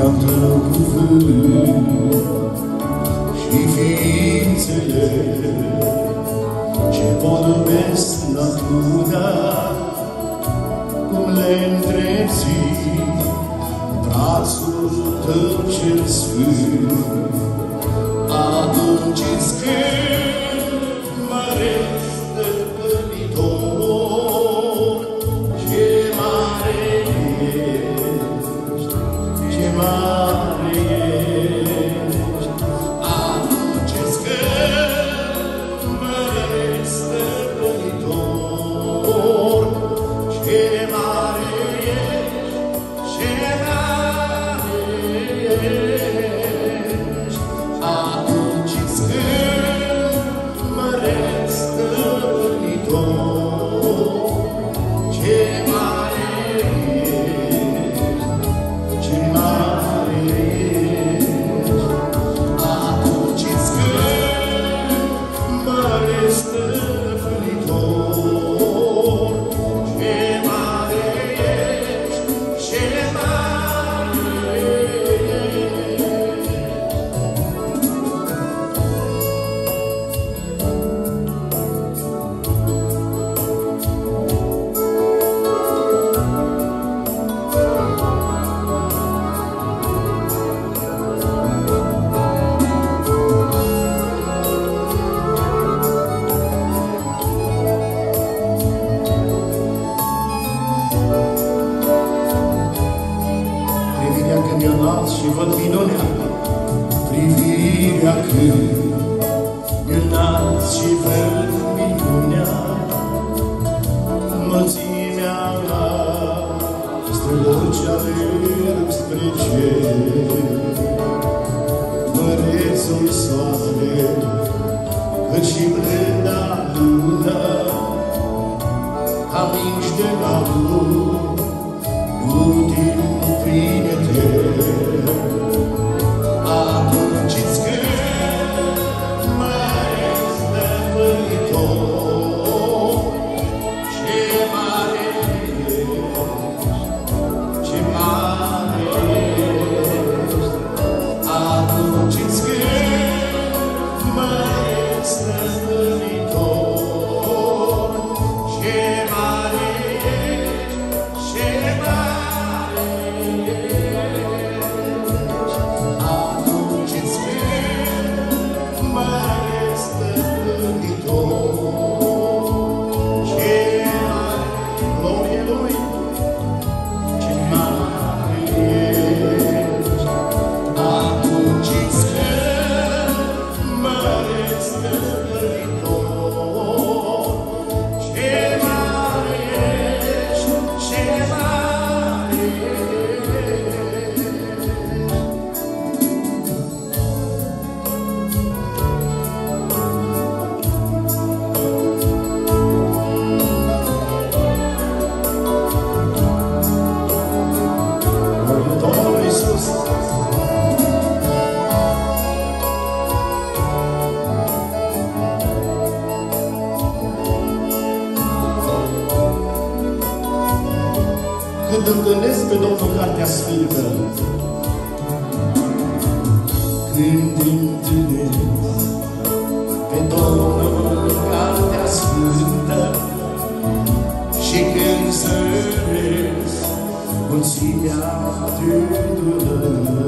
Cântă cuvânt și ființele ce podobesc natura, cum le întrezi brațul tău cel sfânt. Atunci îți cânt, mare stăpânitor, ce mare ești, ce mare ești. Atunci îți cânt, mare stăpânitor, ce mare ești, ce mare ești. Atunci îți cânt, mare stăpânitor, ce mare ești, ce mare ești. Atunci îți cânt, mare stăpânitor, ce mare ești, ce mare privirea când eu las și văd minunea, privirea când eu las și văd minunea, mulțimea stelor ce alerg spre cer, mărețul soare, cât și blânda lună, ca miște la util pline-te. Atunci îți cânt, mare stăpânitor, ce mare ești, ce mare ești. Atunci îți cânt, mare stăpânitor, ce mare ești, ce mare ești. Atunci îți cânt, mare stăpânitor, ce mare, glorie Lui, ce mare ești. Atunci îți cânt, mare stăpânitor, ce mare ești, ce mare ești. Domnul Iisus, când întâlnesc pe Domnul Cartea Sfântă, când întâlnesc pe Domnul Cartea Sfântă și când săresc mulțimea tândură,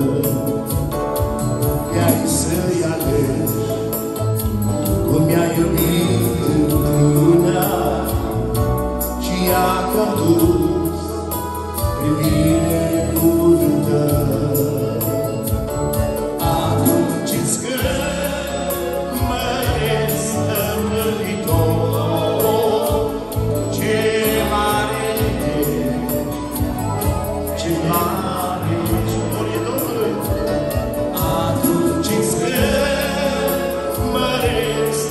i-ai să-i alegi cum mi-a iubit într-una și i-a condus pe binecuvântări. Atunci îți cânt, mare stăpânitor, ce mare ești, ce mare ești. Glorie Domnului. Atunci îți cânt, mare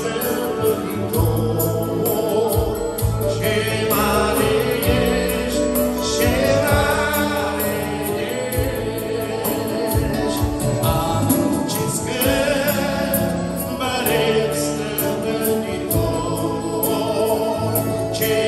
stăpânitor, ce mare ești, ce mare ești. Atunci îți cânt, mare stăpânitor, ce